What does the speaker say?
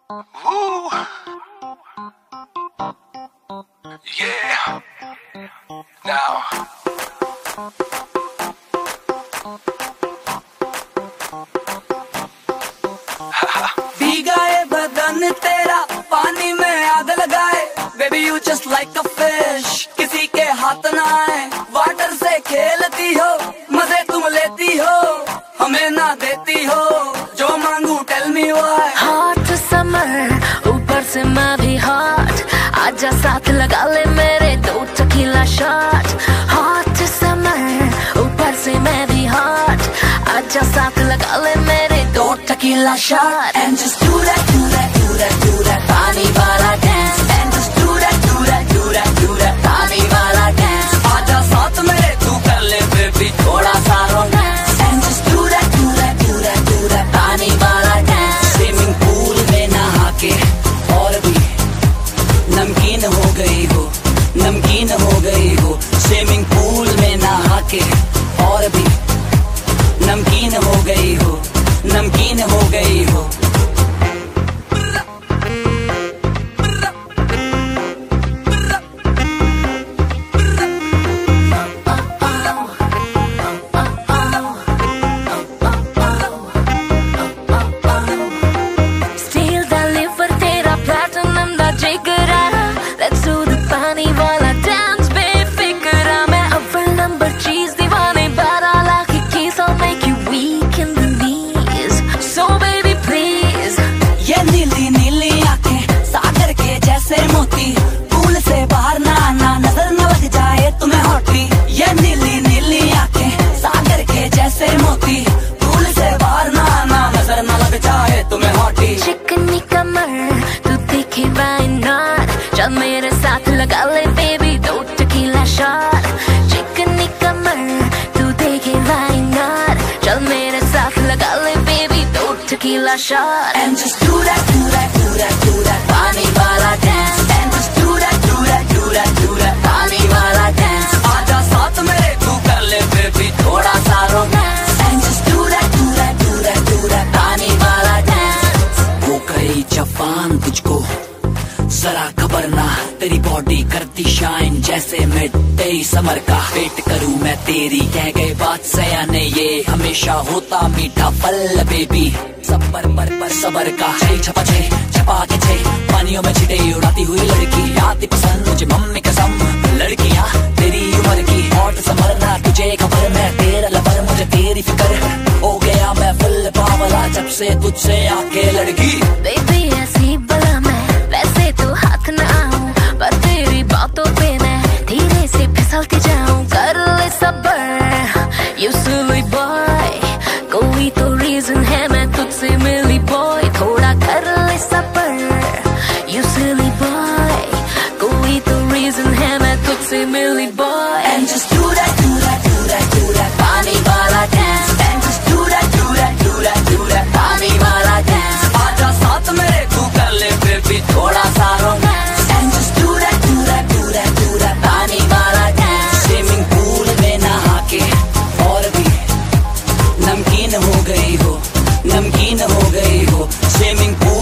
Ooh. Yeah. Now. भीगा ये बदन तेरा पानी में आग लगाए, baby you just like a fish, किसी के हाथ ना आए। वाटर से खेलती हो, मजे तुम लेती हो, हमें ना देती हो, जो मांगू tell me why. Hot summer ऊपर से मैं भी हॉट, आजा साथ लगा ले मेरे 2 टकीला शॉट। हॉट समर ऊपर से मैं भी हॉट, आजा साथ लगा ले मेरे 2 tequila shot. And just do that, do that, do that, do that, पानी वाला dance। And just do that, do that, do that, do that, पानी वाला dance। आजा साथ मेरे तू कर ले बेबी थोड़ा सा romance. And just do that, do that, do that, do that, पानी वाला dance। स्विमिंग पूल में नहा के और भी नमकीन हो गई हो, नमकीन हो गई हो। स्विमिंग पूल में नहा के और भी नमकीन हो गई हो, नमकीन हो गई हो। Steal the liver तेरा platinum दा जिगरा, let's do the पानी वाला dance बेफिक्रा। मैं अव्वल नंबर चीज दीवाने, but I like it keys, I'll make you weak in the knees, so baby please। ये नीली नीली आंखें सागर के जैसे मोती, पूल से बाहर ना आना नजर न लग जाए तुम्हें हॉटी। ये नीली नीली आंखें सागर के जैसे मोती, पूल से बाहर ना आना नजर न लग जाए तुम्हें हॉटी। चिकनी कमर तू देखे why not, चल मेरे साथ लगा ले बेबी 2 टकीला शॉट। चिकनी कमर तू देखे why not, चल मेरे साथ लगा ले baby 2 tequila shot. And just do that, do that, do that, do that, पानी वाला dance। And just do that, do that, do that, do that, पानी वाला dance। आजा साथ मेरे तू कर ले बेबी थोड़ा सा romance. And just do that, do that, do that, do that, पानी वाला dance। वो गई जवान तुझको जरा खबर ना, तेरी बॉडी करती शाइन जैसे मिड तेरी समर का। वेट करूं मैं तेरी कह गए बात सयाने, ये हमेशा होता मीठा फल बेबी। सबर पर सबर का छे छपा छे छपा के छे, पानियों में छिटे उड़ाती हुई लड़की आती पसंद मुझे मम्मी कसम। लड़कियां तेरी उम्र की हॉट समर ना, तुझे खबर मैं तेरा लवर, मुझे तेरी फिक्र हो गया मैं फुल बावला जब से तुझसे आके लड़की। बेबी ऐसी बला मैं वैसे तो हाथ न आऊं, पर तेरी बातों पे मैं धीरे से फिसलती जाऊं। कर ले सबर you silly boy, कोई तो रीजन है मैं तुझसे मिली बॉय। थोड़ा कर ले सबर you silly boy, कोई तो रीजन है मैं तुझसे मिली boy. And just do that, do that, do that, do that, पानी वाला dance। And just do that, do that, do that, do that, पानी वाला dance। आजा साथ मेरे तू कर ले बेबी थोड़ा सा romance. And just do that, do that, do that, do that, पानी वाला dance। स्विमिंग पूल में नहा के और भी नमकीन हो गई हो, नमकीन हो गई हो। Swimming pool